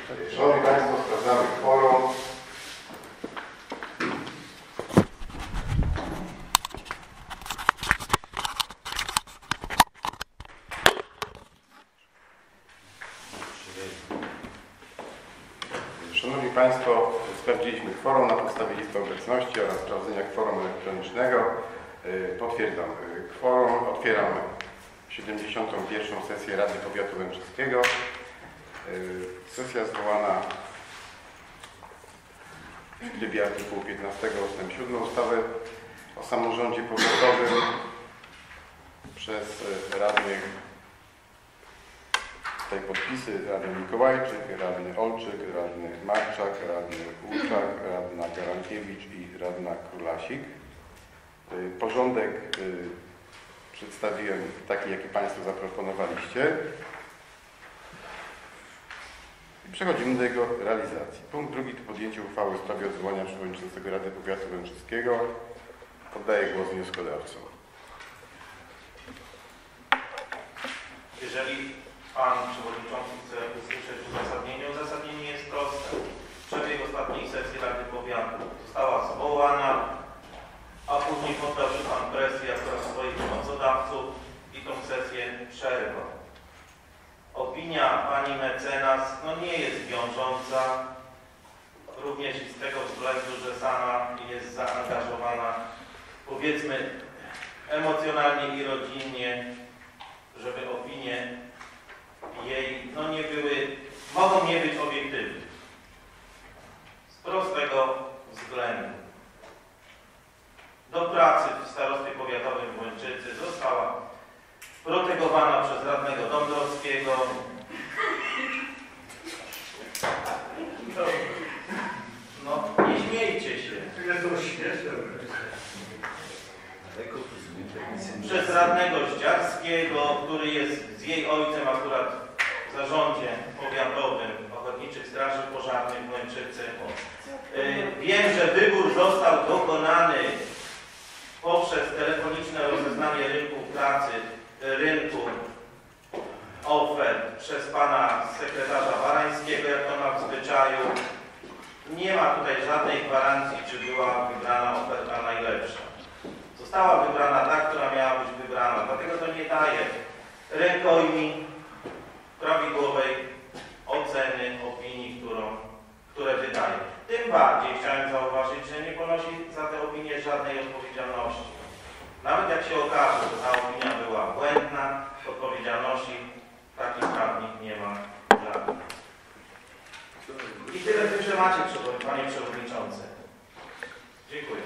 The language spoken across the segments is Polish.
Szanowni Państwo, sprawdzamy kworum. Szanowni Państwo, sprawdziliśmy kworum na podstawie listy obecności oraz sprawdzenia kworum elektronicznego. Potwierdzam kworum. Otwieram 71. sesję Rady Powiatu Łęczyckiego. Sesja zwołana w trybie artykułu 15 ust. 7 ustawy o samorządzie powiatowym przez radnych, tutaj podpisy: radny Mikołajczyk, radny Olczyk, radny Marczak, radny Łuczak, radna Garankiewicz i radna Królasik. Porządek przedstawiłem taki, jaki Państwo zaproponowaliście. I przechodzimy do jego realizacji. Punkt drugi to podjęcie uchwały w sprawie odwołania przewodniczącego Rady Powiatu Łęczyckiego. Oddaję głos wnioskodawcom. Jeżeli Pan Przewodniczący chce usłyszeć uzasadnienie, uzasadnienie jest proste. Przebieg ostatniej sesji Rady Powiatu została zwołana, a później poddał się Pan presji jako swoich pomocodawców i tą sesję przerwał. Opinia Pani mecenas nie jest wiążąca, również i z tego względu, że sama jest zaangażowana, powiedzmy, emocjonalnie i rodzinnie, żeby opinie jej nie były, mogą nie być obiektywne. Z prostego względu. Do pracy w starostwie powiatowym w Łęczycy została protegowana przez radnego Dąbrowskiego. Nie śmiejcie się. Przez radnego Zdziarskiego, który jest z jej ojcem akurat w zarządzie powiatowym Ochotniczych Straży Pożarnych w Łęczycy. Wiem, że wybór został dokonany poprzez telefoniczne rozeznanie rynku pracy, rynku ofert przez Pana sekretarza Warańskiego, jak to ma w zwyczaju. Nie ma tutaj żadnej gwarancji, czy była wybrana oferta najlepsza. Została wybrana ta, która miała być wybrana. Dlatego to nie daje rękojmi prawidłowej oceny opinii, które wydaje. Tym bardziej chciałem zauważyć, że nie ponosi za tę opinię żadnej odpowiedzialności. Nawet jak się okaże, że ta opinia była błędna, odpowiedzialności taki prawnik nie ma żadnej. I tyle w tym temacie, Panie Przewodniczący. Dziękuję.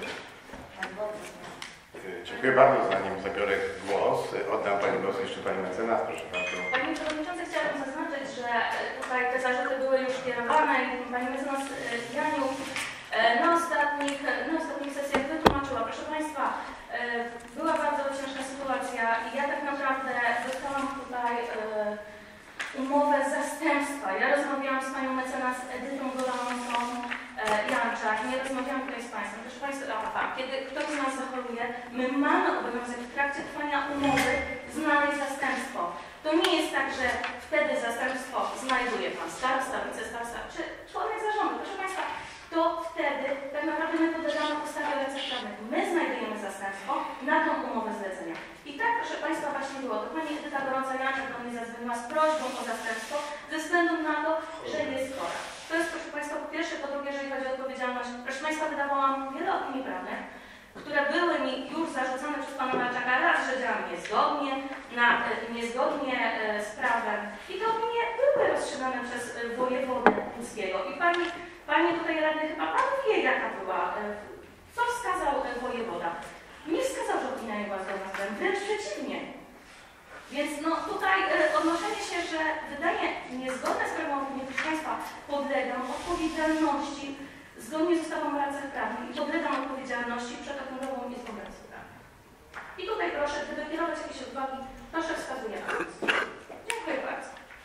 Dziękuję bardzo. Zanim zabiorę głos, oddam Pani głos jeszcze Pani mecenas. Proszę bardzo. Panie Przewodniczący, chciałabym zaznaczyć, że tutaj te zarzuty były już kierowane i Pani mecenas Janiu na ostatnich sesjach wytłumaczyła. Proszę Państwa, była bardzo ciężka sytuacja i ja tak naprawdę dostałam tutaj umowę zastępstwa. Ja rozmawiałam z Panią mecenas Edytą Golanosą Janczak, nie rozmawiałam tutaj z Państwem. Proszę Państwa, kiedy ktoś z nas zachoruje, my mamy obowiązek w trakcie trwania umowy znaleźć zastępstwo. To nie jest tak, że wtedy zastępstwo znajduje Pan starosta, wicestarosta czy członek zarządu. Proszę Państwa, to wtedy tak naprawdę my podlegamy ustawie o racjach prawnych. My znajdujemy zastępstwo na tą umowę zlecenia. I tak, proszę Państwa, właśnie było. To Pani Edyta Gorąca-Janczak do mnie zadzwoniła z prośbą o zastępstwo ze względu na to, że jest chora. To jest, proszę Państwa, po pierwsze. Po drugie, jeżeli chodzi o odpowiedzialność, proszę Państwa, wydawałam wiele opinii prawnych, które były mi już zarzucone przez Pana Marczaka, raz, że działam niezgodnie z prawem. I te opinie były rozstrzygane przez wojewodę łódzkiego. I Pani tutaj radny, chyba Pan wie, jaka była, co wskazał wojewoda. Nie wskazał, że opinia nie była zgodna z prawem, wręcz przeciwnie. Więc tutaj odnoszenie się, że wydanie niezgodne z prawem opinii, proszę Państwa, podlegam odpowiedzialności zgodnie z ustawą o racjach prawnych i podlegam odpowiedzialności przed Okręgową Izbą Radców Prawnych. I tutaj proszę, gdyby kierować jakieś uwagi, proszę wskazuję. Dziękuję bardzo.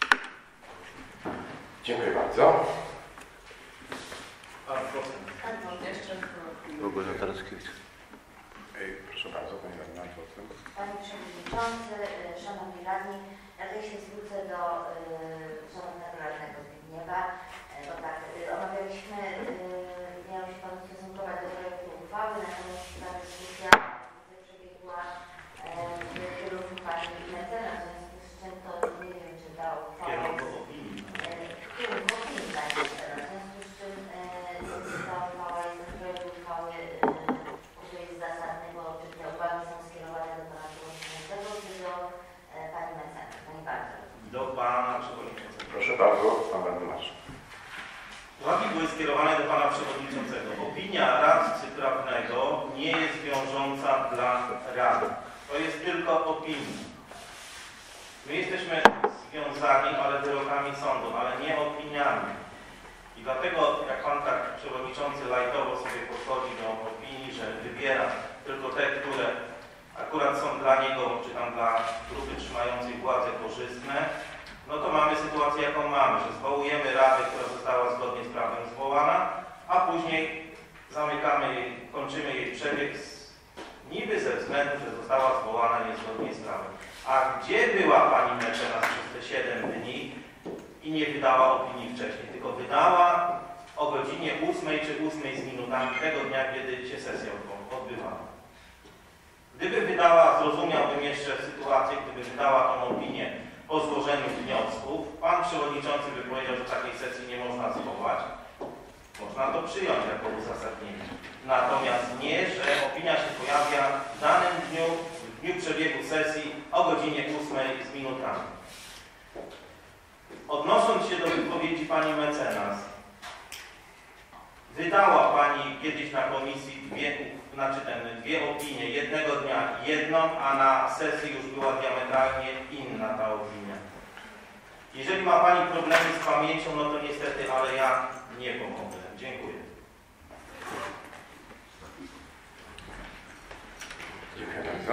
Dziękuję bardzo. Proszę bardzo, Pani radna. Panie Przewodniczący, Szanowni Radni, ja tutaj się zwrócę do Szanownego Radnego Zbigniewa. pan radny Marszak. Uwagi były skierowane do pana przewodniczącego. Opinia radcy prawnego nie jest wiążąca dla rady. To jest tylko opinia. My jesteśmy związani, ale wyrokami sądu, ale nie opiniami. I dlatego, jak pan tak przewodniczący lajtowo sobie podchodzi do opinii, że wybiera tylko te, które akurat są dla niego, czy tam dla grupy trzymającej władzę korzystne, no to mamy sytuację, jaką mamy, że zwołujemy radę, która została zgodnie z prawem zwołana, a później zamykamy jej, kończymy jej przebieg niby ze względu, że została zwołana niezgodnie z prawem. A gdzie była pani mecenas przez te 7 dni i nie wydała opinii wcześniej, tylko wydała o godzinie 8 czy 8 z minutami tego dnia, kiedy się sesja odbywała. Gdyby wydała, zrozumiałbym jeszcze sytuację, gdyby wydała tą opinię po złożeniu wniosków, pan przewodniczący by powiedział, że takiej sesji nie można zwołać. Można to przyjąć jako uzasadnienie. Natomiast nie, że opinia się pojawia w danym dniu, w dniu przebiegu sesji o godzinie 8 z minutami. Odnosząc się do wypowiedzi pani mecenas, wydała pani kiedyś na komisji dwie opinie, jednego dnia jedną, a na sesji już była diametralnie inna ta opinia. Jeżeli ma pani problemy z pamięcią, no to niestety, ale ja nie pomogę. Dziękuję. Dziękuję bardzo.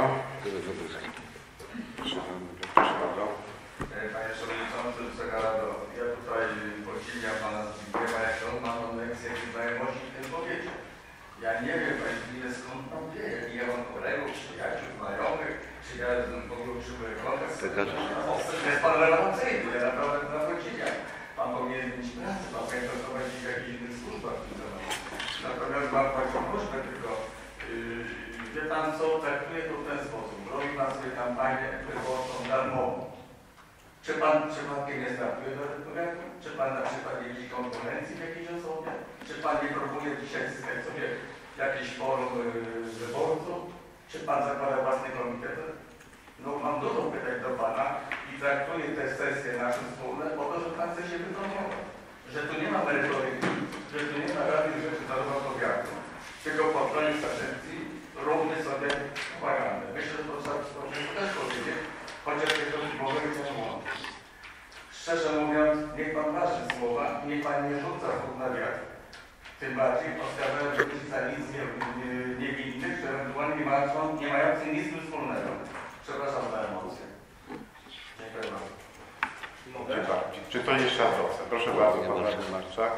Proszę bardzo. Panie Przewodniczący, Wysoka Rado, ja tutaj podziwiam Pana Zbigniewa, jak on ma tą lekcję znajomości w tym powiedzie. Ja nie wiem, Panie Zbigniewie, skąd Pan wie, jaki ja mam kolegów, przyjaciół, znajomych, czy ja w ogóle utrzymuję kontakt. To jest Pan relewacyjny, ja naprawdę to podziwiam. Pan powinien mieć pracę, Pan powinien pracować w jakichś innych służbach. Natomiast mam taką prośbę tylko, wie Pan co, traktuje to w ten sposób. Robi Pan sobie kampanię wyborczą darmową. Czy Pan przypadkiem nie startuje do elektoratu? Czy Pan na przykład jakiejś konkurencji w jakiejś osobie? Czy Pan nie próbuje dzisiaj zyskać sobie jakieś forum wyborców? Czy Pan zakłada własny komitet? No mam dużo pytań do Pana i traktuję te sesje nasze wspólne po to, że Pan chce się wypromować. Że tu nie ma merytoryki, że tu nie ma żadnych rzeczy zarówno powiatu, tylko pod koniec kadencji róbmy sobie propagandę. Myślę, że to trzeba też powiedzieć, chociaż tych ludzi mogą być nie. Szczerze mówiąc, niech Pan waży słowa, niech Pan nie rzuca słów na wiatr. Tym bardziej oskarżają ludzi za nic niewinnych, że ewentualnie nie mający nic wspólnego. Przepraszam za emocje. Dziękuję bardzo. Czy to jeszcze raz chce? Proszę bardzo, pan radny Marszak.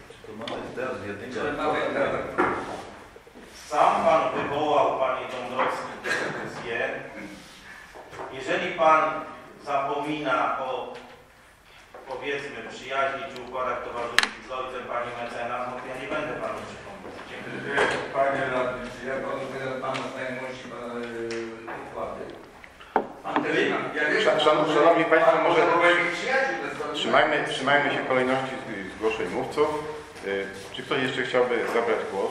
Sam Pan wywołał, Panie Dąbrowski, dyskusję. Jeżeli Pan zapomina o, powiedzmy, przyjaźni czy układach towarzyskich z ojcem Pani mecenas, no to ja nie będę Panu przypomniał. Dziękuję. Panie radny, czy ja Panu wyda Pana znajomości układy? Szanowni Państwo, może trzymajmy się kolejności zgłoszeń mówców. Czy ktoś jeszcze chciałby zabrać głos?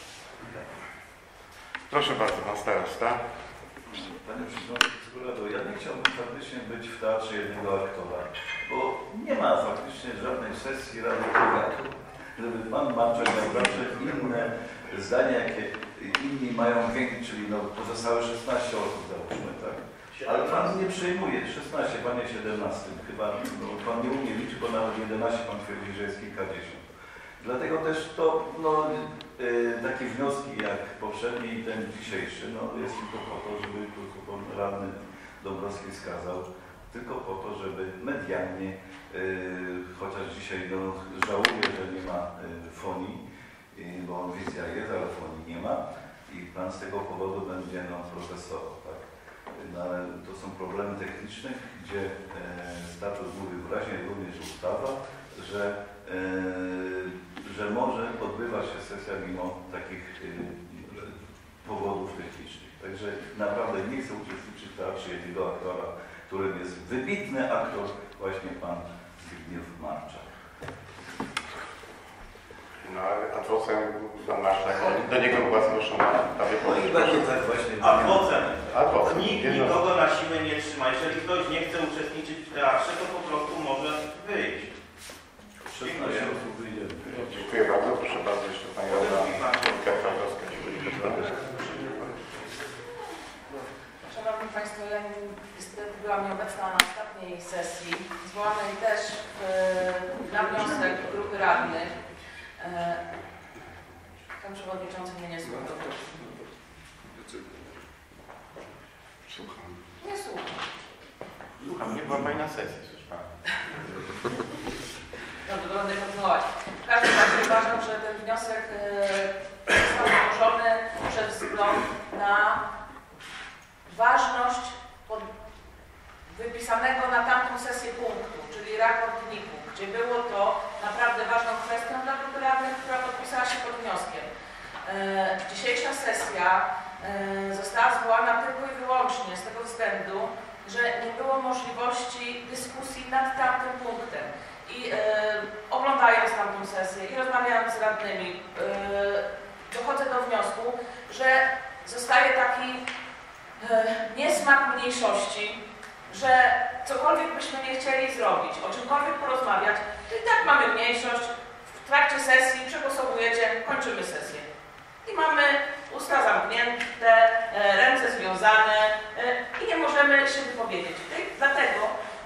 Proszę bardzo, pan starosta. Panie Przewodniczący, ja nie chciałbym faktycznie być w teatrze jednego aktora, bo nie ma faktycznie żadnej sesji Rady Powiatu, gdyby pan Marczak miał zawsze inne zdania, jakie inni mają więcej, czyli no pozostałe 16 osób, załóżmy, tak? Ale pan nie przejmuje 16, pan jest 17. Chyba no, pan nie umie liczyć, bo nawet 11 pan twierdzi, że jest kilkadziesiąt. Dlatego też to no, takie wnioski jak poprzedni i ten dzisiejszy, no jest tylko po to, żeby tu pan radny Dąbrowski wskazał, tylko po to, żeby medialnie, chociaż dzisiaj no, żałuję, że nie ma fonii, bo wizja jest, ale fonii nie ma i pan z tego powodu będzie no, protestował, tak? No, ale to są problemy techniczne, gdzie statut mówi wyraźnie, również ustawa, że może odbywać się sesja mimo takich powodów technicznych. Także naprawdę nie chcę uczestniczyć w teatrze jednego aktora, którym jest wybitny aktor, właśnie pan Zbigniew Marczak. No ale adwocem pan Marszak, do niego była zgłoszona ta wypowiedź. Tak właśnie. Adwocem. Nikt nikogo na siłę nie trzyma. Jeżeli ktoś nie chce uczestniczyć w teatrze, to po prostu może wyjść. radnych. Pan przewodniczący mnie nie słucha. Słucham. Nie słucha. Słucham, nie była Pani na sesji, słyszałem. Dobrze, będę kontynuować. W każdym razie uważam, że ten wniosek został złożony przez wzgląd na ważność wypisanego na tamtą sesję punktu, czyli raport NIK-u, gdzie było to naprawdę ważną kwestią dla grupy radnych, która podpisała się pod wnioskiem. Dzisiejsza sesja została zwołana tylko i wyłącznie z tego względu, że nie było możliwości dyskusji nad tamtym punktem. I oglądając tamtą sesję i rozmawiając z radnymi, dochodzę do wniosku, że zostaje taki niesmak mniejszości, że cokolwiek byśmy nie chcieli zrobić, o czymkolwiek porozmawiać, to i tak mamy mniejszość, w trakcie sesji przegłosowujecie, kończymy sesję. I mamy usta zamknięte, ręce związane i nie możemy się wypowiedzieć. Dlatego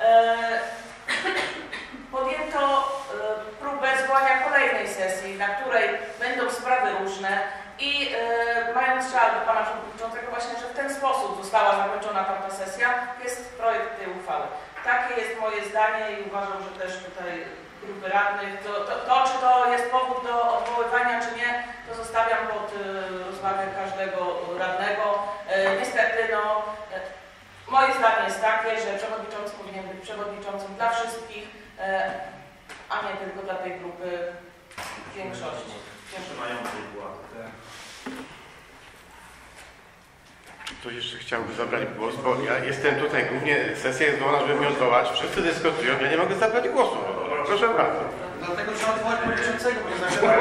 podjęto próbę zwołania kolejnej sesji, na której będą sprawy różne i mając żal do Pana Przewodniczącego właśnie, że w ten sposób została zakończona tamta sesja, jest projekt tej uchwały. Takie jest moje zdanie i uważam, że też tutaj grupy radnych, czy to jest powód do odwoływania, czy nie, to zostawiam pod rozwagę każdego radnego. Niestety, no, moje zdanie jest takie, że przewodniczący powinien być przewodniczącym dla wszystkich, a nie tylko dla tej grupy większości. Trzymającej władzy. Ktoś jeszcze chciałby zabrać głos, bo ja jestem tutaj głównie, sesja jest zwołana, żeby mnie odwołać. Wszyscy dyskutują, ja nie mogę zabrać głosu. Proszę bardzo. Dlatego trzeba odwołać przewodniczącego, bo nie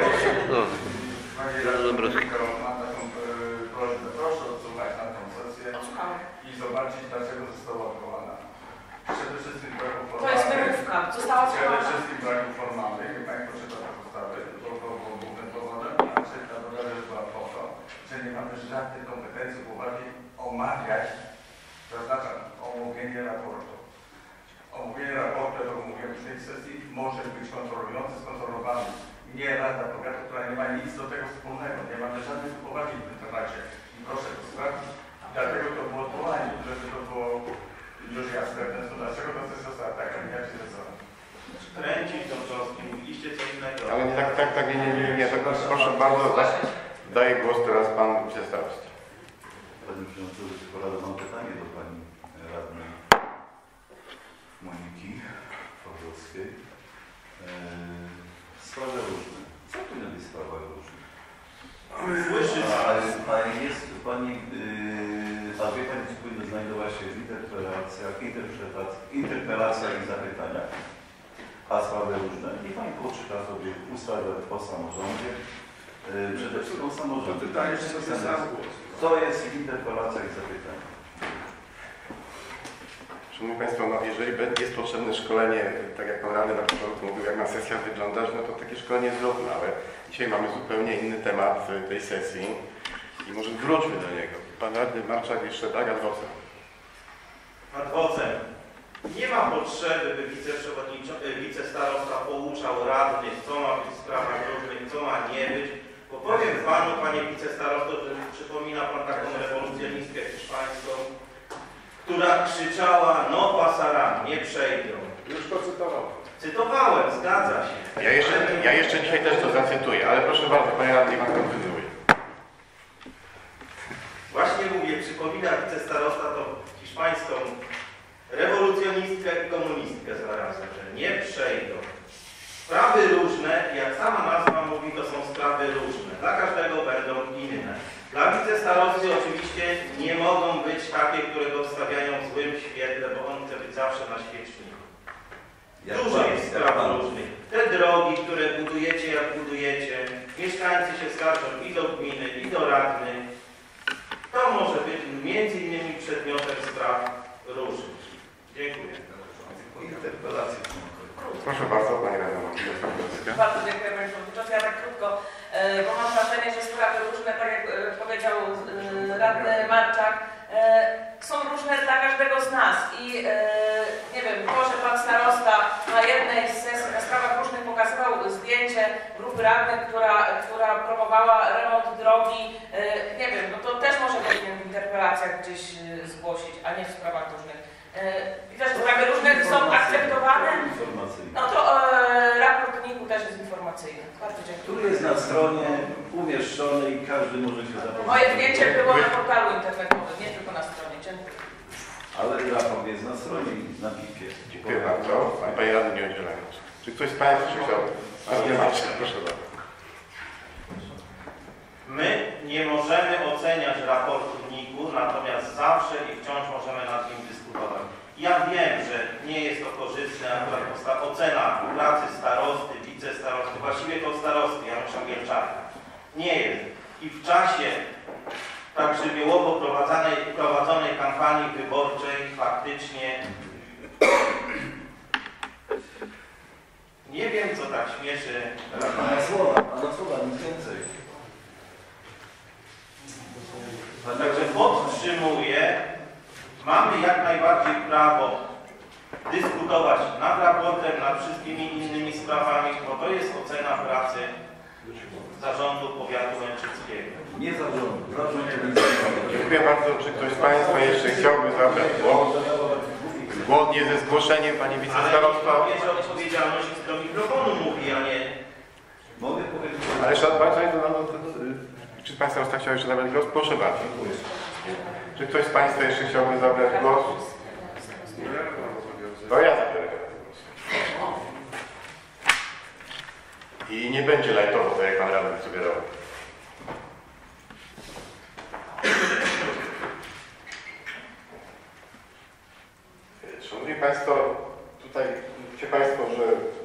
mam taką prośbę. Proszę odsłuchać na tę sesję i zobaczyć, dlaczego została odwołana. Przede wszystkim braku formalnych. To jest wymówka. Została Przede odwołana. wszystkim braku formalnych. Nie Pani poczyta te ustawy, to było głównym powodem, a trzecia druga rzecz była po to, że nie mamy żadnych kompetencji poważnie omawiać, zaznaczam, omówienie raportu. Omówienie raportu, jak omówiłem w tej sesji, może być kontrolujący, skontrolowany. Nie Rada Powiatu, która nie ma nic do tego wspólnego. Nie mamy żadnych uwagi w tym temacie. I proszę to sprawdzić. Dlatego to było odwołanie, żeby to było już jasne. Dlaczego ta sesja została taka, jak się została? Kręcić tą cząstkę, mówiliście co innego. Ale nie, nie, tak, proszę bardzo, daję głos teraz Pan Wicestarosta. Panie Przewodniczący, mam pytanie do Pani Radnej Moniki Pawłowskiej. Sprawy różne. Co tu nie jest sprawa różna? Słyszysz? A wie Pani, co powinno znajdować się w interpelacjach i zapytaniach? A sprawy różne? Niech Pani poczyta sobie ustawę o samorządzie. Przede wszystkim o samorządzie. To jest w interpelacjach i zapytaniach. Szanowni Państwo, no jeżeli jest potrzebne szkolenie, tak jak Pan Radny na początku mówił, jak ma sesja wyglądać, no to takie szkolenie zróbmy, ale dzisiaj mamy zupełnie inny temat tej sesji i może wróćmy do niego. Pan Radny Marczak jeszcze tak ad vocem. Ad vocem. Nie ma potrzeby, by wicestarosta pouczał radnych, co ma być w sprawach różnych, co ma nie być. Bo powiem Panu, Panie wicestarosto, że przypomina Pan taką rewolucjonistkę hiszpańską, która krzyczała: no pasaran, nie przejdą. Już to cytował. Cytowałem, zgadza się. Ja jeszcze dzisiaj też to zacytuję, ale proszę bardzo, Panie Radny, Pan kontynuuje. Właśnie mówię, przypomina wicestarosta tą hiszpańską rewolucjonistkę i komunistkę zarazem, że nie przejdą. Sprawy różne, jak sama nazwa mówi, to są sprawy różne. Dla każdego będą inne. Dla wicestarosty oczywiście nie mogą być takie, które go wstawiają w złym świetle, bo on chce być zawsze na świeczniku. Dużo jest spraw różnych. Te drogi, które budujecie, jak budujecie, mieszkańcy się skarżą i do gminy, i do radnych. To może być między innymi przedmiotem spraw różnych. Dziękuję. Interpelacje. Proszę bardzo, Pani Radna. Bardzo dziękuję Panie Przewodniczący. Ja tak krótko, bo mam wrażenie, że sprawy różne, tak jak powiedział radny Marczak, są różne dla każdego z nas i nie wiem, to, że Pan Starosta na jednej z sesji na sprawach różnych pokazywał zdjęcie grupy radnych, która promowała remont drogi, nie wiem, no to też może powinien w interpelacjach gdzieś zgłosić, a nie w sprawach różnych. Widać, że sprawy różne są akceptowane. No to raport NIK-u też jest informacyjny. Bardzo dziękuję. Który jest na stronie umieszczony i każdy może się zapoznać. Moje zdjęcie było na portalu internetowym, nie tylko na stronie. Dziękuję. Ale raport jest na stronie, na PIP-ie. Dziękuję bardzo. Panie Radny nie udziela głosu. Czy ktoś z Państwa chciał? Proszę bardzo. My nie możemy oceniać raportu NIK-u, natomiast zawsze i wciąż możemy nad nim dyskutować. Ja wiem, że nie jest to korzystne akurat ocena pracy starosty, wicestarosty, właściwie to starosty Janusza Gielczaka. Nie jest. I w czasie tak żywiołowo prowadzonej kampanii wyborczej faktycznie nie wiem, co tak śmieszy. Pana słowa, nic więcej. Także podtrzymuję, mamy jak najbardziej prawo dyskutować nad raportem, nad wszystkimi innymi sprawami, bo to jest ocena pracy Zarządu Powiatu Łęczyckiego. Nie zarządu. Dziękuję bardzo. Czy ktoś z Państwa jeszcze chciałby zabrać głos? Zgodnie ze zgłoszeniem Pani Wicestarosta. Ale nie odpowiedzialność do mikrofonu mówi, a nie... Mogę powiedzieć? Ale szanowni Państwo, czy Państwa Starosta chciał jeszcze zabrać głos? Proszę bardzo. Czy ktoś z Państwa jeszcze chciałby zabrać głos? To ja zabiorę głos. I nie będzie lajtowo, tak jak Pan Radny sugerował. Szanowni Państwo, tutaj widzicie Państwo, że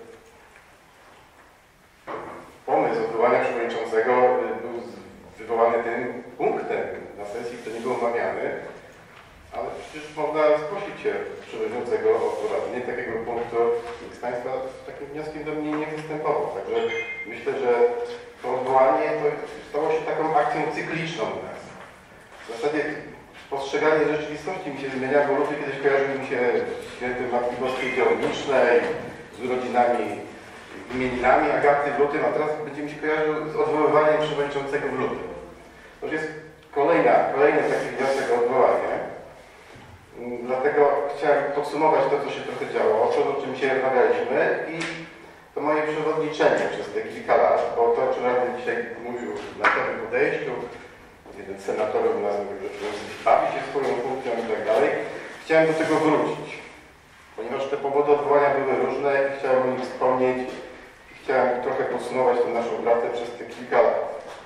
pomysł odwołania przewodniczącego był wywołany tym punktem na sesji, który nie był omawiany, ale przecież można zgłosić się przewodniczącego o wprowadzenie takiego punktu. Nikt z Państwa z takim wnioskiem do mnie nie występował. Także myślę, że to odwołanie to stało się taką akcją cykliczną u nas. W zasadzie postrzeganie rzeczywistości mi się zmienia, bo luty kiedyś kojarzyły mi się z świętym Matki Boskiej Działonicznej, z urodzinami, imieninami Agaty w lutym, a teraz będzie mi się kojarzył z odwoływaniem przewodniczącego w lutym. To już jest kolejny taki wniosek o odwołanie. Dlatego chciałem podsumować to, co się trochę działo, o czym się rozmawialiśmy i to moje przewodniczenie przez te kilka lat, bo to, o czym Radny dzisiaj mówił na tym podejściu, jeden z senatorów u nas mówił, że bawi się swoją funkcją i tak dalej. Chciałem do tego wrócić, ponieważ te powody odwołania były różne i chciałem o nich wspomnieć i chciałem trochę podsumować tę naszą pracę przez te kilka lat.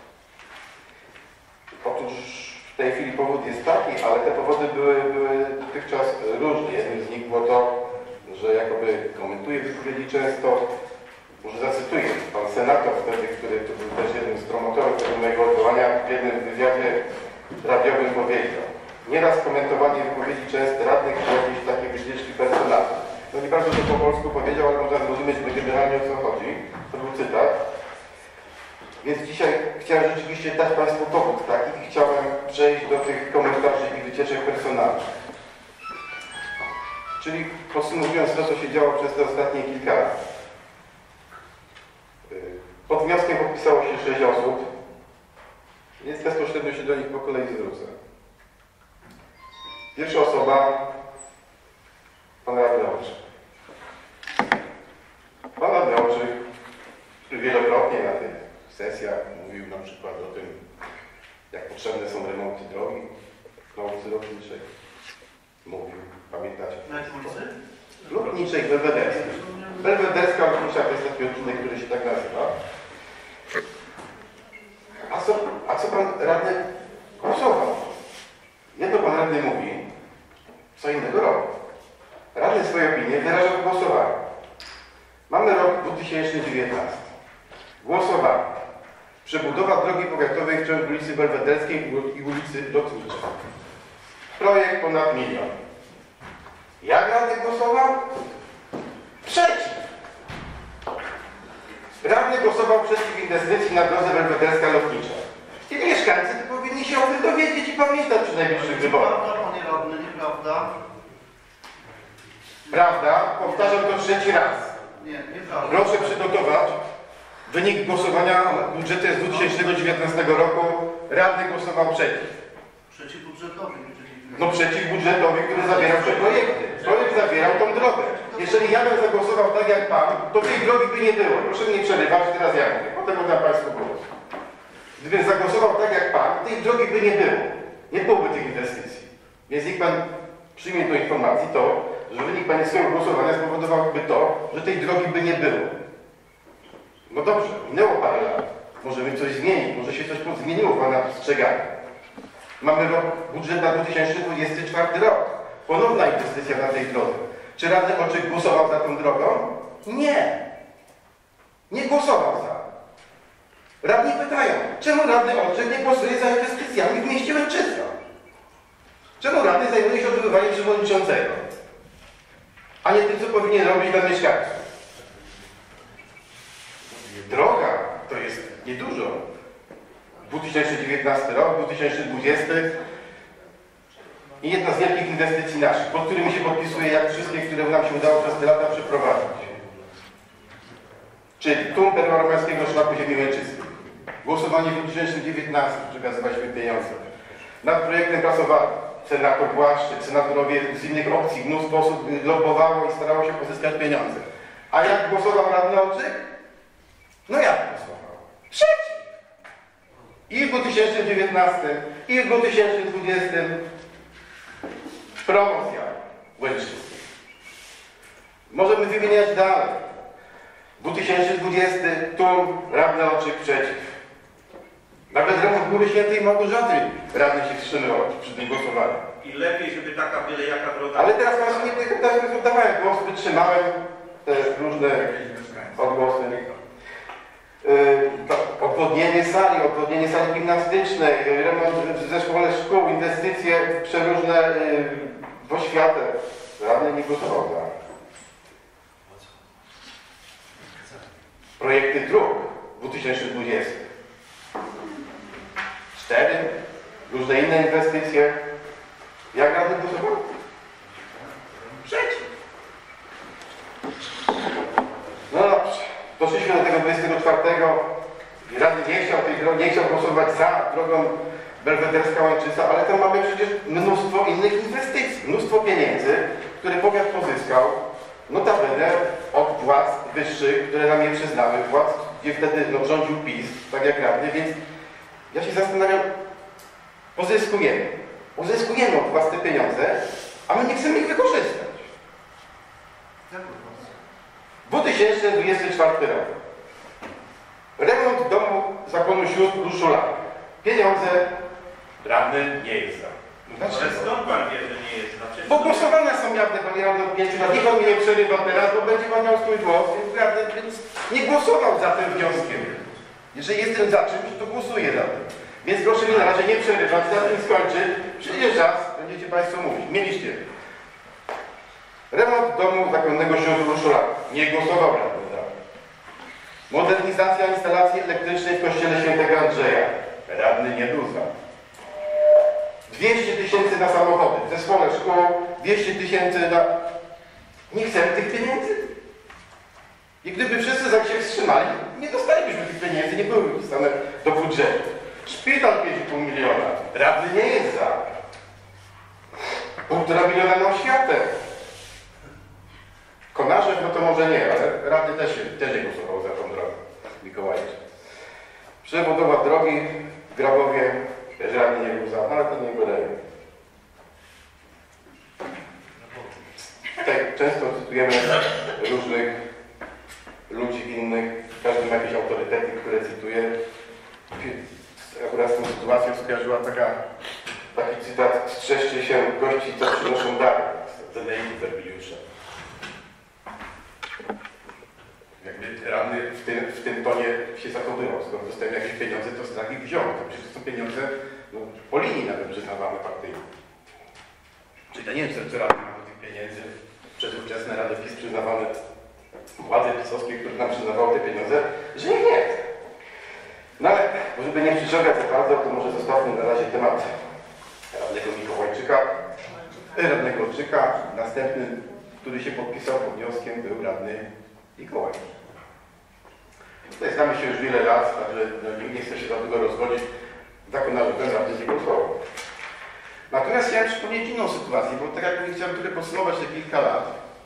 Otóż w tej chwili powód jest taki, ale te powody były dotychczas różne. Jednym z nich było to, że jakoby komentuje wypowiedzi często, może zacytuję, pan senator wtedy, który to był też jednym z promotorów tego mojego odwołania, w jednym wywiadzie radiowym powiedział: nieraz komentowanie wypowiedzi często radnych to jakieś takie wycieczki personalne. No nie bardzo to po polsku powiedział, ale można zrozumieć generalnie o co chodzi. To był cytat. Więc dzisiaj chciałem rzeczywiście dać Państwu powód taki i chciałem przejść do tych komentarzy i wycieczek personalnych. Czyli podsumowując to, co się działo przez te ostatnie kilka lat. Pod wnioskiem podpisało się 6 osób, więc bezpośrednio się do nich po kolei zwrócę. Pierwsza osoba, pan radny Oczy. Pan radny Oczy wielokrotnie na tych sesjach mówił na przykład o tym, jak potrzebne są remonty drogi na ulicy Lotniczej. Mówił, pamiętacie? Na ulicy? Lotniczej, Belwederskiej. Belwederska Lotnicza to jest taki odcinek, który się tak nazywa. A co pan radny głosował? Jedno pan radny mówi, co innego robi. Radny swoje opinie wyraża w głosowaniu. Mamy rok 2019. Głosowanie. Przebudowa drogi powiatowej w ciągu ulicy Belwederskiej i ulicy Lotniczej. Projekt ponad 1 milion. Jak radny głosował? Przeciw. Radny głosował przeciw inwestycji na drodze Belwederska-Lotnicza. I mieszkańcy to powinni się o tym dowiedzieć i pamiętać przy najbliższych wyborach. Panie radny, nieprawda? Prawda? Powtarzam to 3. raz. Nie, nieprawda. Proszę przygotować Wynik głosowania budżetu jest z 2019 roku. Radny głosował przeciw. Przeciwbudżetowy. No przeciwbudżetowy, który zawierał te projekty. Projekt zawierał tą drogę. Jeżeli ja bym zagłosował tak jak pan, to tej drogi by nie było. Proszę mnie nie przerywać, teraz ja mówię. Potem oddam państwu głos. Gdybym zagłosował tak jak pan, tej drogi by nie było. Nie byłoby tych inwestycji. Więc niech pan przyjmie do informacji to, że wynik pańskiego głosowania spowodowałby to, że tej drogi by nie było. No dobrze, minęło parę lat. Możemy coś zmienić, może się coś zmieniło w pana postrzeganiu. Mamy rok, budżet na 2024 rok. Ponowna inwestycja na tej drodze. Czy radny Olczyk głosował za tą drogą? Nie. Nie głosował za. Radni pytają, czemu radny Olczyk nie głosuje za inwestycjami w mieście Łęczyca? Czemu radny zajmuje się odbywaniem przewodniczącego? A nie tym, co powinien robić dla mieszkańców? Droga to jest niedużo. 2019 rok, 2020 i jedna z wielkich inwestycji naszych, pod którymi się podpisuje jak wszystkie, które nam się udało przez te lata przeprowadzić. Czyli tum Perła-Romańskiego Szlaku Ziemi Łęczyckiej. Głosowanie w 2019 przekazywaliśmy pieniądze. Nad projektem pracowali senator Błaszczyk, senatorowie z innych opcji, mnóstwo osób lobbowało i starało się pozyskać pieniądze. A jak głosował radny Olczyk? No jak głosował? Przeciw! I w 2019, i w 2020 promocja Łęczycy. Możemy wymieniać dalej. 2020 tum radny Olczyk przeciw. Nawet remont Góry Świętej Małgorzaty radny się wstrzymywał przy tym głosowaniu. I lepiej, żeby taka byle jaka droga... Ale teraz Państwu nie oddawałem głos, wytrzymałem te różne odgłosy. Odwodnienie sali gimnastycznej, remont w zespole szkół, inwestycje przeróżne w oświatę. Radny nie głosował za. Projekty dróg w 2020. 4. Różne inne inwestycje. Jak radny głosował? Przeciw. No dobrze. Doszliśmy do tego 24. Radny nie chciał głosować za drogą Belwederska Łęczyca, ale tam mamy przecież mnóstwo innych inwestycji, mnóstwo pieniędzy, które powiat pozyskał, notabene od władz wyższych, które nam je przyznały, władz, gdzie wtedy rządził PiS, tak jak radny, więc ja się zastanawiam, uzyskujemy od was te pieniądze, a my nie chcemy ich wykorzystać. W 2024 roku. Remont domu zakonu sióstr Ruszula. Pieniądze radny nie jest za. Ale skąd pan wie, że nie jest? Znaczy, Bo głosowania są jawne, panie radny, od 5 lat. Niech pan mnie nie przerywa teraz, bo będzie pan miał swój głos, więc nie głosował za tym wnioskiem. Jeżeli jestem za czymś, to głosuję za tym. Więc proszę mi na razie nie przerywać, za tym skończy. Przyjdzie czas, będziecie państwo mówić. Mieliście. Remont domu zakonnego sióstr Ruszula. Nie głosował radny za. Modernizacja instalacji elektrycznej w kościele świętego Andrzeja. Radny nie był za. 200 000 na samochody. W zespole szkół 200 000 na... Nie chcemy tych pieniędzy. I gdyby wszyscy tak się wstrzymali, nie dostalibyśmy tych pieniędzy, nie byłyby wpisane do budżetu. Szpital 5,5 miliona. Radny nie jest za. 1,5 miliona na oświatę. Konarzew, no to może nie, ale radny też nie głosował za tą drogę Mikołajczyk. Przebudowa drogi w Grabowie, też radny nie był za, ale to nie wydaje. Tutaj często cytujemy różnych ludzi innych, każdy ma jakieś autorytety, które cytuje. Akurat z tą sytuacją skojarzyła taki cytat: strzeżcie się gości, co przynoszą dary. Z Enei Werbiliusza. Jakby radny w tym tonie się zachowywał. Skoro dostałem jakieś pieniądze, to strach ich wziął. To przecież są pieniądze po linii nawet przyznawane partyjnie. Czyli ja nie wiem, co radny ma do tych pieniędzy przez ówczesne rady PiS przyznawane władze pisowskie, które nam przyznawały te pieniądze, że nie chce. No ale, żeby nie przyciągać za bardzo, to może zostawmy na razie temat radnego Mikołajczyka, radnego Olczyka. Następny, który się podpisał pod wnioskiem, był radny Mikołajczyk. Tutaj znamy się już wiele lat, także nie chcę się za długo rozwodzić. Zakonarze ten rady nie głosował. Natomiast chciałem przypomnieć inną sytuację, bo tak jak mówię, chciałem trochę podsumować te kilka lat.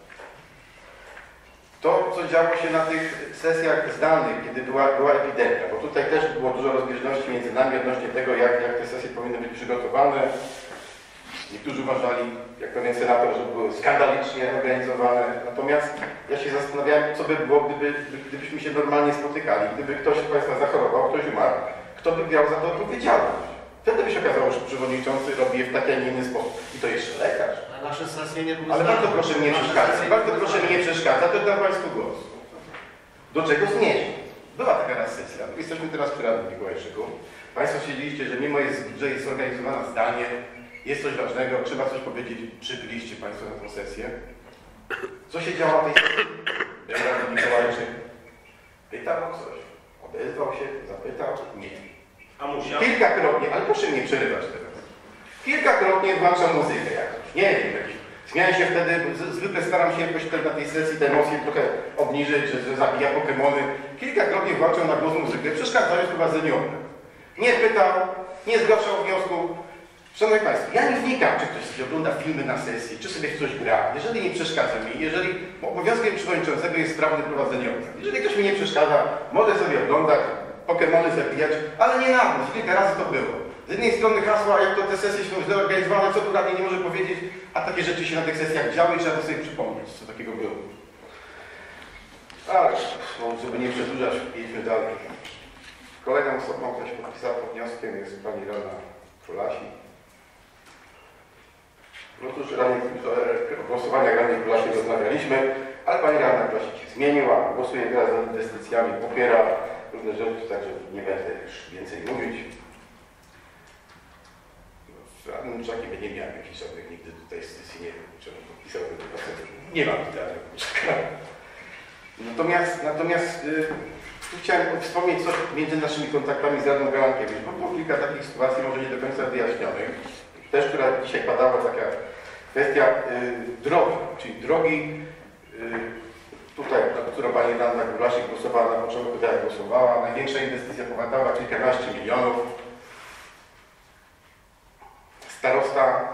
To, co działo się na tych sesjach zdalnych, kiedy była epidemia, bo tutaj też było dużo rozbieżności między nami odnośnie tego, jak te sesje powinny być przygotowane. Niektórzy uważali, jak pewien senator, że były skandalicznie organizowane. Natomiast ja się zastanawiałem, co by było, gdybyśmy się normalnie spotykali. Gdyby ktoś z Państwa zachorował, ktoś umarł, kto by miał za to odpowiedzialność? Wtedy by się okazało, że przewodniczący robi je w taki, a nie inny sposób. I to jeszcze lekarz. A nasze sesje nie były Ale bardzo proszę mnie nie przeszkadzać. Bardzo proszę mnie nie przeszkadzać, to dam Państwu głos. Do czego zmierzam? Była taka raz sesja. Jesteśmy teraz przy Radnym Mikołajczyku. Państwo siedzieliście, że mimo że jest zorganizowana zdalnie, jest coś ważnego, trzeba coś powiedzieć. Przybyliście Państwo na tę sesję. Co się działo w tej sesji? Radny Mikołajczyk pytał o coś. Odezwał się, zapytał. Nie. A musiał? Kilkakrotnie, ale proszę mnie przerywać teraz. Kilkakrotnie włączam muzykę jakąś. Nie wiem, jakiś. Zmieniam się wtedy, zwykle staram się jakoś na tej sesji te emocje trochę obniżyć, że zabija Pokemony. Kilkakrotnie włączam na głos muzykę, przeszkadzając prowadzeniu obrad. Nie pytał, nie zgłaszał wniosku. Szanowni Państwo, ja nie wnikam, czy ktoś sobie ogląda filmy na sesji, czy sobie w coś gra. Jeżeli nie przeszkadza mi, jeżeli obowiązkiem przewodniczącego jest sprawne prowadzenie obrad. Jeżeli ktoś mi nie przeszkadza, mogę sobie oglądać, Pokemony zabijać, ale nie na mnie, kilka razy to było. Z jednej strony hasła, jak to te sesje są źle organizowane, co tu radny nie może powiedzieć, a takie rzeczy się na tych sesjach działy i trzeba sobie przypomnieć, co takiego było. Ale, żeby nie przedłużać, idźmy dalej. Kolejną osobą, która się podpisała pod wnioskiem, jest pani radna Królasi. No cóż, o głosowaniach radnej Królasi rozmawialiśmy, ale pani radna Królasi się zmieniła, głosuje teraz za inwestycjami, popiera różne rzeczy, także nie będę już więcej mówić. W radnym Czakiem nie miałem jakichś żadnych nigdy tutaj sesji, nie wiem, czemu podpisałbym do pracy. Nie mam tutaj radnego Czaka. Natomiast tu chciałem wspomnieć coś między naszymi kontaktami z radną Galankiewicz, bo było kilka takich sytuacji, może nie do końca wyjaśnionych. Też, która dzisiaj padała, taka kwestia drogi, czyli drogi, tutaj, na którą pani radna Krulaszek głosowała na początku, tak jak głosowała. Największa inwestycja pochłaniała kilkanaście milionów. Starosta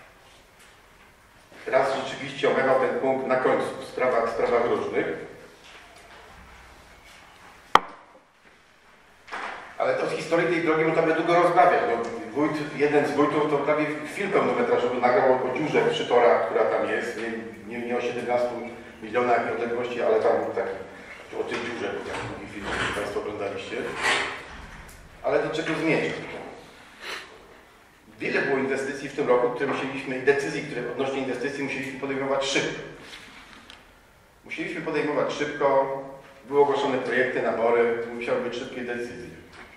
raz rzeczywiście omawiał ten punkt na końcu w sprawach różnych. Ale to z historii tej drogi można by długo rozmawiać. No, jeden z wójtów to prawie film pełnometrażowy nagrał o dziurze przy torach, która tam jest. Nie o 17 milionach odległości, ale tam był taki o tej dziurze, jak drugi film, który Państwo oglądaliście. Ale do czego zmierzam? Wiele było inwestycji w tym roku, które musieliśmy, decyzji, które odnośnie inwestycji musieliśmy podejmować szybko. Musieliśmy podejmować szybko, były ogłoszone projekty, nabory, musiały być szybkie decyzje.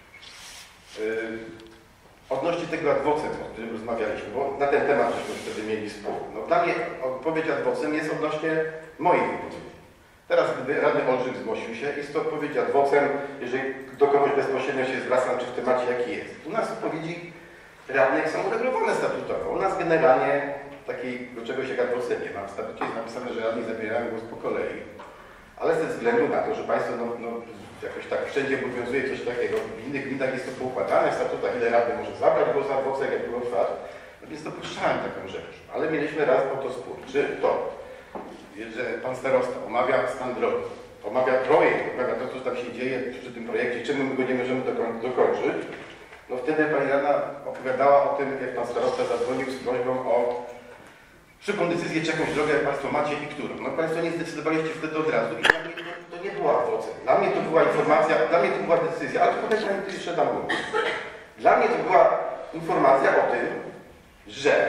Odnośnie tego ad vocem, o którym rozmawialiśmy, bo na ten temat żeśmy wtedy mieli spór. No, dla mnie odpowiedź ad vocem jest odnośnie moich wypowiedzi. Teraz, gdyby radny Olżyk zgłosił się, jest to odpowiedź ad vocem, jeżeli do kogoś bezpośrednio się zwracam, czy w temacie jaki jest. U nas odpowiedzi radnych są uregulowane statutowo. U nas generalnie takiego czegoś jak ad vocem nie ma. W statucie jest napisane, że radni zabierają głos po kolei. Ale ze względu na to, że Państwo jakoś tak wszędzie obowiązuje coś takiego, w innych gminach jest to poukładane w statutach, ile radny może zabrać głos ad vocem, jak było trwać. No więc dopuszczałem taką rzecz. Ale mieliśmy raz po to spór. Czy to, że Pan starosta omawia stan drogi, omawia projekt, omawia to, co tam się dzieje przy tym projekcie, czemu my go nie możemy dokończyć, no wtedy Pani radna opowiadała o tym, jak Pan starosta zadzwonił z prośbą o szybką decyzję, czy jakąś drogę Państwo macie i którą. No Państwo nie zdecydowaliście wtedy od razu i dla mnie to nie była ocena. Dla mnie to była informacja, dla mnie to była decyzja, ale tutaj Pani tu jeszcze dam mówić. Dla mnie to była informacja o tym, że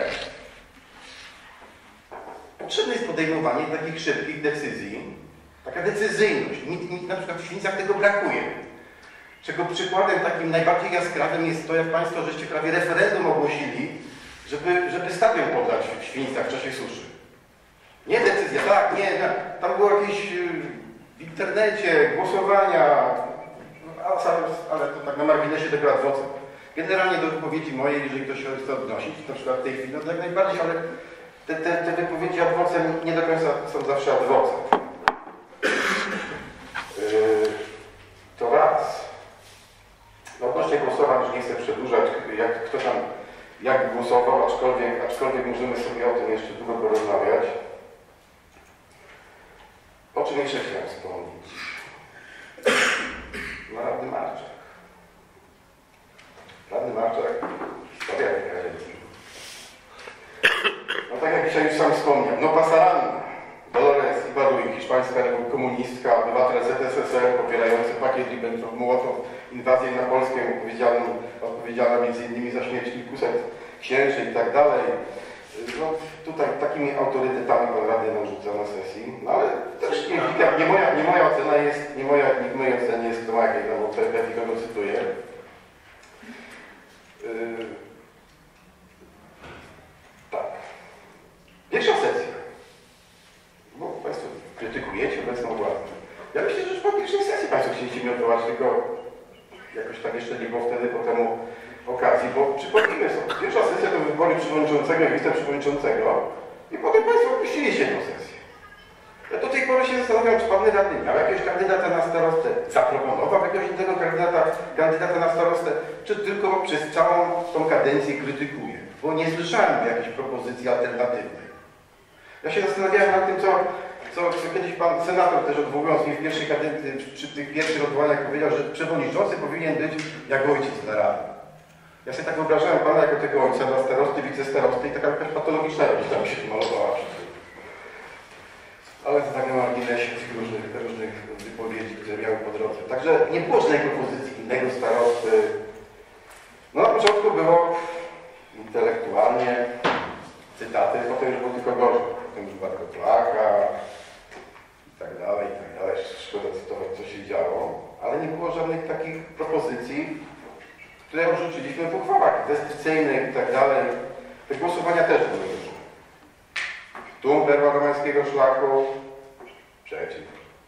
potrzebne jest podejmowanie takich szybkich decyzji, taka decyzyjność. Mi na przykład w Świnicach tego brakuje. Czego przykładem takim najbardziej jaskrawym jest to, jak Państwo żeście prawie referendum ogłosili, żeby stadion poddać w Świnicach w czasie suszy. Nie decyzja, tak, nie, tam było jakieś w internecie głosowania, ale to tak na marginesie tego ad vocem. Generalnie do wypowiedzi mojej, jeżeli ktoś się chce odnosić, na przykład w tej chwili, no to jak najbardziej, ale te wypowiedzi ad vocem nie do końca są zawsze ad vocem. jak głosował, aczkolwiek możemy sobie o tym jeszcze długo porozmawiać. O czym jeszcze chciałem wspomnieć? No, radny Marczak. Radny Marczak, historia PKL-u. No tak jak dzisiaj już sam wspomniał, no Pasaranna, Dolores Ibarruri, hiszpańska komunistka, obywatel ZSSR, popierający pakiet Ribbentrop-Mołotow, inwazję na Polskę, odpowiedzialna m.in. za śmierć kilkuset księży i tak dalej. No, tutaj takimi autorytetami pan radny nam rzuca na sesji, no ale też nie moja ocena jest, w mojej ocenie jest kto ma jakieś tam autorytet i kogo cytuję. Tak. Pierwsza sesja. Bo Państwo krytykujecie obecną władzę. Ja myślę, że już po pierwszej sesji Państwo chcieliście mnie odwołać, tylko jakoś tak jeszcze nie było wtedy po temu okazji, bo przypomnijmy sobie, pierwsza sesja to wybory przewodniczącego i wiceprzewodniczącego i potem Państwo opuściliście tę sesję. Ja do tej pory się zastanawiam, czy Pan radny miał jakiegoś kandydata na starostę, zaproponował jakiegoś innego kandydata na starostę, czy tylko przez całą tą kadencję krytykuje, bo nie słyszałem jakiejś propozycji alternatywnej. Ja się zastanawiałem nad tym, co kiedyś pan senator też odwołując mnie w pierwszej kadencji, przy tych pierwszych odwołaniach powiedział, że przewodniczący powinien być jak ojciec na radę. Ja sobie tak wyobrażałem pana jako tego ojca dla starosty, wicestarosty i taka jakaś patologiczna rodzina mi się tu malowała przy tym. Ale to tak na marginesie tych różnych wypowiedzi, które miały po drodze. Także nie było żadnej propozycji innego starosty. No na początku było intelektualnie, cytaty, potem już było tylko gorzej. Potem już bardzo plaka i tak dalej. Szkoda cytować, co się działo. Ale nie było żadnych takich propozycji, które odrzuciliśmy w uchwałach inwestycyjnych i tak dalej. Te głosowania też były różne. Tu perła romańskiego szlaku, przeciw.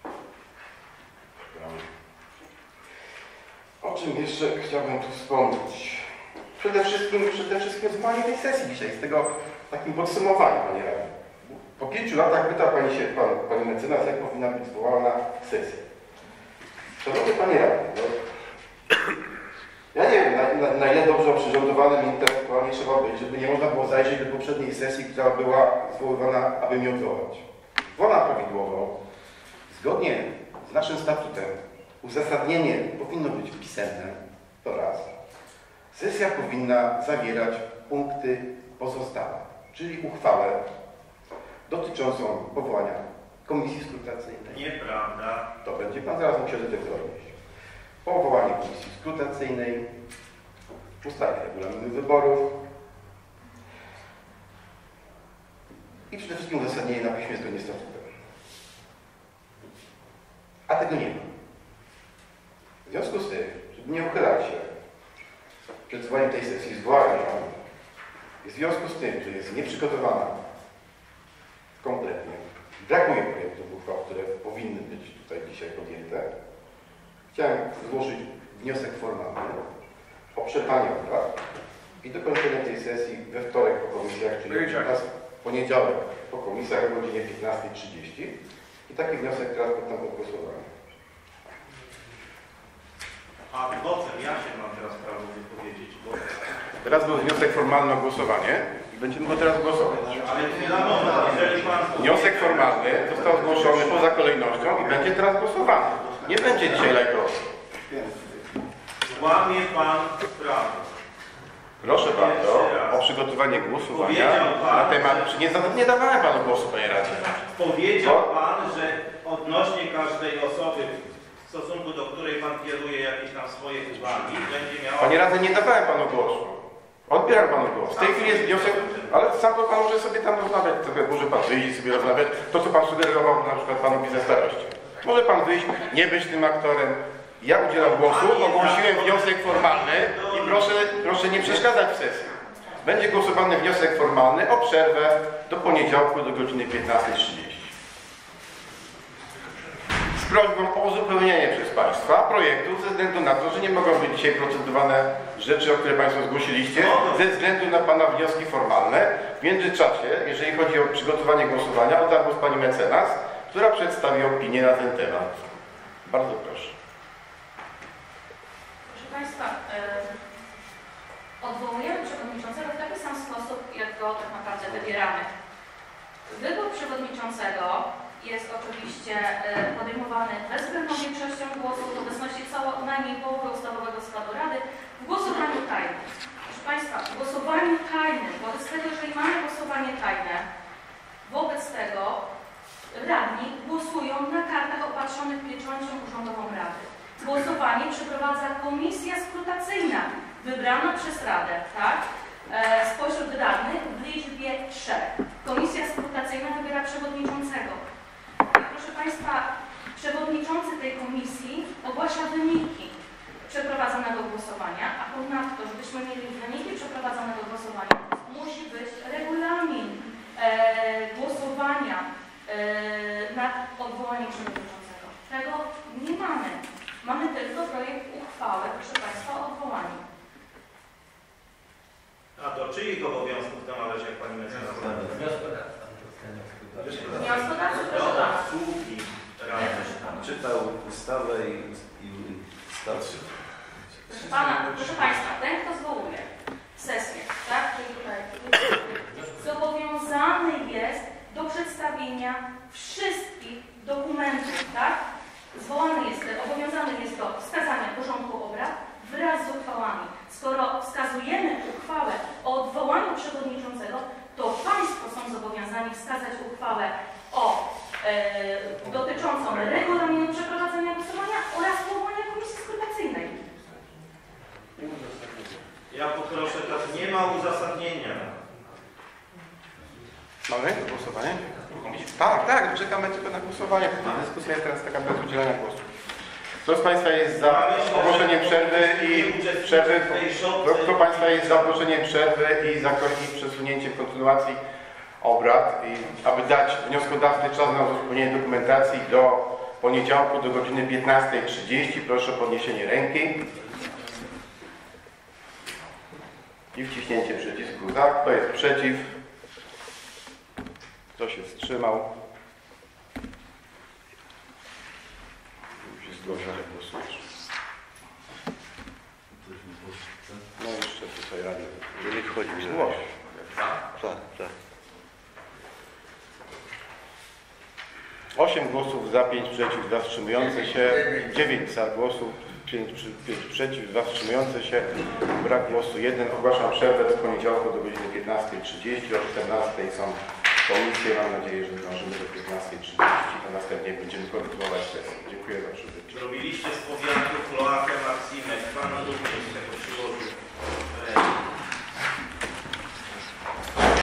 O czym jeszcze chciałbym tu wspomnieć? Przede wszystkim zwołanie tej sesji dzisiaj, z tego takim podsumowaniem, panie radny. Po 5 latach pyta pani mecenas, jak powinna być zwołana sesja. Szanowny panie radny, no, ja nie wiem, na ile dobrze oprzyrządowanym intelektualnie trzeba być, żeby nie można było zajrzeć do poprzedniej sesji, która była zwoływana, aby mnie odwołać. Zwołana prawidłowo, zgodnie z naszym statutem, uzasadnienie powinno być pisemne, to raz. Sesja powinna zawierać punkty pozostałe, czyli uchwałę dotyczącą powołania komisji skrutacyjnej. Nieprawda. To będzie pan zaraz musiał do tego odnieść. Powołanie komisji skrutacyjnej, ustalenie regulaminu wyborów i przede wszystkim uzasadnienie na piśmie zgodnie z statutem. A tego nie ma. W związku z tym, żeby nie uchylać się przed zwołaniem tej sesji, zwołałem ją. W związku z tym, że jest nieprzygotowana kompletnie, brakuje projektów uchwał, które powinny być tutaj dzisiaj podjęte, chciałem złożyć wniosek formalny o przerwanie obrad i dokończenie tej sesji we wtorek po komisjach, czyli w poniedziałek po komisjach o godzinie 15:30 i taki wniosek teraz poddam pod głosowanie. A vocem ja się mam teraz prawo wypowiedzieć, bo... Teraz był wniosek formalny o głosowanie i będziemy go teraz głosować. Ale nie na moment, jeżeli pan... Wniosek formalny został zgłoszony poza kolejnością i będzie teraz głosowany. Nie będzie dzisiaj lajkowy. Złamie pan prawo. Proszę bardzo o przygotowanie głosowania na temat... Nie dawałem panu głosu, panie radny. Powiedział pan, że odnośnie każdej osoby, w stosunku do której pan kieruje jakieś tam swoje uwagi, będzie miał... Panie radny, nie dawałem panu głosu. Odbieram panu głos. W tej chwili jest wniosek, ale sam to pan może sobie tam rozmawiać, może pan wyjść i sobie rozmawiać. To, co pan sugerował na przykład panu wicestaroście. Może pan wyjść, nie być tym aktorem. Ja udzielam głosu, ogłosiłem wniosek formalny i proszę nie przeszkadzać w sesji. Będzie głosowany wniosek formalny o przerwę do poniedziałku do godziny 15:30. Z prośbą o uzupełnienie przez Państwa projektu ze względu na to, że nie mogą być dzisiaj procedowane rzeczy, o które Państwo zgłosiliście, ze względu na Pana wnioski formalne. W międzyczasie, jeżeli chodzi o przygotowanie głosowania, oddam głos Pani mecenas, która przedstawi opinię na ten temat. Bardzo proszę. Proszę Państwa, odwołujemy przewodniczącego w najmniej połowę ustawowego składu Rady w głosowaniu tajnym. Proszę Państwa, w głosowaniu tajnym, wobec tego, jeżeli mamy głosowanie tajne, wobec tego radni głosują na kartach opatrzonych pieczęcią urzędową Rady. Głosowanie przeprowadza komisja skrutacyjna, wybrana przez Radę, tak? Spośród radnych w liczbie 3. Komisja skrutacyjna wybiera przewodniczącego. I proszę Państwa, przewodniczący tej komisji ogłasza wyniki przeprowadzonego głosowania, a ponadto, żebyśmy mieli wyniki przeprowadzonego głosowania, musi być regulamin głosowania nad odwołaniem przewodniczącego. Tego nie mamy. Mamy tylko projekt uchwały, proszę Państwa, o odwołaniu. A do czyich obowiązków to należy, jak Pani mecenas? Wnioskodawcy, proszę Pana. Sługi Rady. Czytał ustawę i starszy. Proszę Państwa, ten, kto zwołuje sesję, tak, czyli tutaj, zobowiązany jest do przedstawienia wszystkich dokumentów, tak, obowiązany jest do wskazania porządku obrad wraz z uchwałami. Skoro wskazujemy uchwałę o odwołaniu przewodniczącego, to Państwo są zobowiązani wskazać uchwałę dotyczącą regulaminu przeprowadzenia głosowania oraz powołania komisji skrutacyjnej. Ja poproszę, teraz nie ma uzasadnienia. Mamy głosowanie? Tak, czekamy tylko na głosowanie. Dyskusja jest teraz taka bez udzielania głosu. Kto z Państwa jest za ogłoszeniem przerwy Kto Państwa jest za ogłoszeniem przerwy i za przesunięciem kontynuacji obrad, i aby dać wnioskodawcy czas na uzupełnienie dokumentacji do poniedziałku do godziny 15:30, proszę o podniesienie ręki i wciśnięcie przycisku za. Kto jest przeciw? Kto się wstrzymał? Musi zgłosić, jak głosujesz. No jeszcze tutaj radę. Nie wchodzi mi Zgłoś. Tak. 8 głosów za, 5 przeciw, 2 wstrzymujące się, 9 za głosów, 5 przeciw, 2 wstrzymujące się, brak głosu 1. Ogłaszam przerwę do poniedziałku do godziny 15:30. O 14:00 są komisje. Mam nadzieję, że zdążymy do 15:30, a następnie będziemy kontynuować sesję. Dziękuję za przybycie. Zrobiliście z powiatu kloakę Maksimek. Pan również tego przyłożył